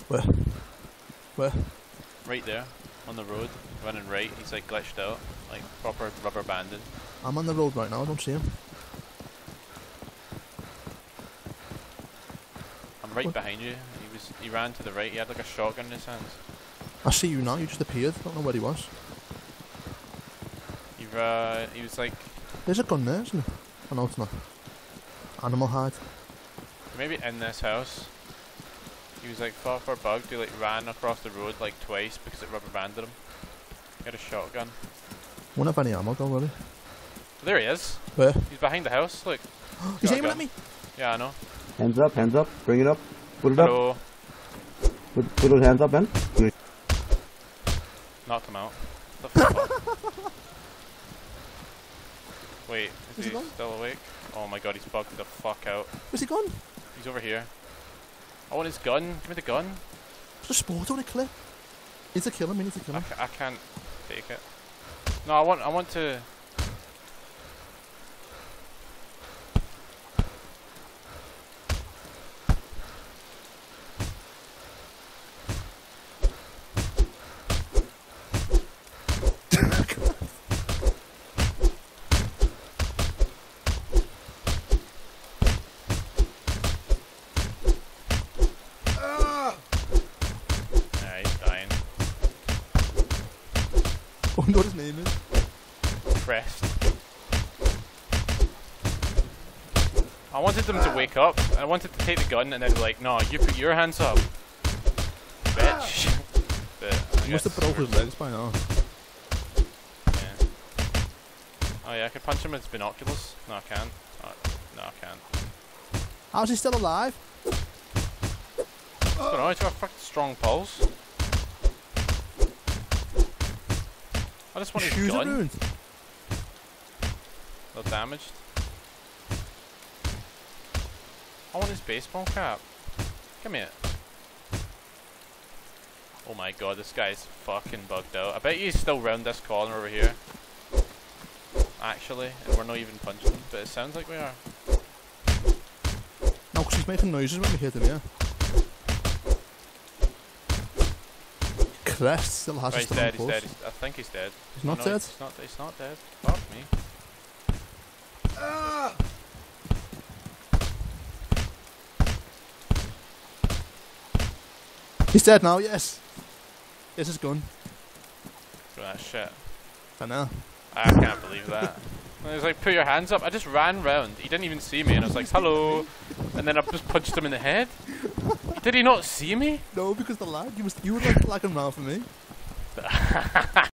Where? Where? Right there, on the road, running right. He's like glitched out, like proper rubber banded. I'm on the road right now, I don't see him. I'm right What? behind you. He ran to the right. He had like a shotgun in his hands. I see you now, you just appeared. I don't know where he was. He was like There's a gun there, isn't there? Oh no, it's not. Animal hide. maybe in this house. He was like fought for bugged. He like ran across the road like twice because it rubber banded him. He had a shotgun. Won't have any ammo, don't worry. There he is. Where? He's behind the house. Look. He's Got a aiming gun. at me! Yeah, I know. Hands up, bring it up. Put it up. Hello. Put those hands up, Ben. Good. Knocked him out. The fuck? Wait, Is is he he gone? still awake? Oh my god, he's bugged the fuck out. Where's he gone? He's over here. I want his gun. Give me the gun. There's a sport on a clip. Need to kill him, we need to kill him. I can't take it. No, I want to. Yeah, he's dying. I wonder what his name is. Crest. I wanted them to wake up. I wanted to take the gun and then be like, no, you put your hands up, bitch. But I He must have guess broke his legs by now. yeah. Oh yeah, I could punch him with binoculars. No, I can't. Oh, no, I can't. How's he still alive? I don't know, he's got a fucking strong pulse. I just want his Shoes are gun. ruined. They're damaged. I want his baseball cap. Come here. Oh my god, this guy's fucking bugged out. I bet he's still round this corner over here. Actually, and we're not even punching him, but it sounds like we are. No, because he's making noises when we hit him, yeah. Crest still has Right, a he's strong dead, he's pulse. dead. I think he's dead. He's not No, dead? He's not dead. Fuck me. He's dead now, yes. Yes, his gun. For that shit. I know. I can't believe that. And he was like, put your hands up. I just ran round. He didn't even see me, and I was like, hello. And then I just punched him in the head. Did he not see me? No, because the lag. You were like lagging around for me.